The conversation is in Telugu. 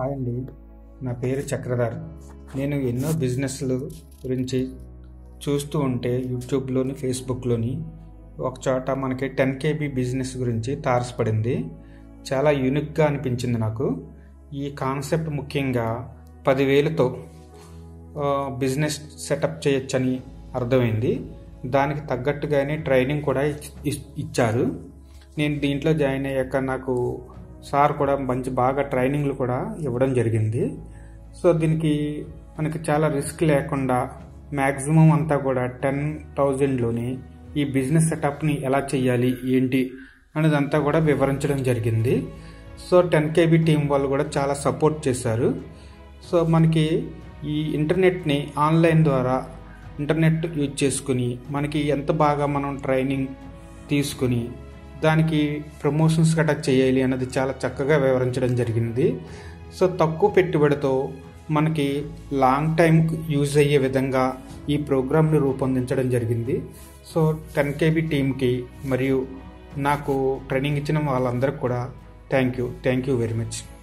హాయ్ అండి, నా పేరు చక్రధర్. నేను ఎన్నో బిజినెస్లు గురించి చూస్తూ ఉంటే యూట్యూబ్లోని ఫేస్బుక్లోని ఒక చోట మనకి 10KB బిజినెస్ గురించి తారసపడింది. చాలా యూనిక్గా అనిపించింది నాకు. ఈ కాన్సెప్ట్ ముఖ్యంగా 10,000తో బిజినెస్ సెటప్ చేయొచ్చని అర్థమైంది. దానికి తగ్గట్టుగానే ట్రైనింగ్ కూడా ఇచ్చారు. నేను దీంట్లో జాయిన్ అయ్యాక నాకు సార్ కూడా బాగా ట్రైనింగ్లు కూడా ఇవ్వడం జరిగింది. సో దీనికి మనకి చాలా రిస్క్ లేకుండా మ్యాక్సిమం అంతా కూడా 10,000లోనే ఈ బిజినెస్ సెటప్ని ఎలా చేయాలి ఏంటి అనేది అంతా కూడా వివరించడం జరిగింది. సో 10KB టీం వాళ్ళు కూడా చాలా సపోర్ట్ చేశారు. సో మనకి ఈ ఇంటర్నెట్ని ఆన్లైన్ ద్వారా ఇంటర్నెట్ యూజ్ చేసుకుని మనకి ఎంత బాగా మనం ట్రైనింగ్ తీసుకుని దానికి ప్రమోషన్స్ గట్రా చేయాలి అన్నది చాలా చక్కగా వివరించడం జరిగింది. సో తక్కువ పెట్టుబడితో మనకి లాంగ్ టైం యూజ్ అయ్యే విధంగా ఈ ప్రోగ్రామ్ని రూపొందించడం జరిగింది. సో 10KB టీంకి మరియు నాకు ట్రైనింగ్ ఇచ్చిన వాళ్ళందరికీ కూడా థ్యాంక్ యూ వెరీ మచ్.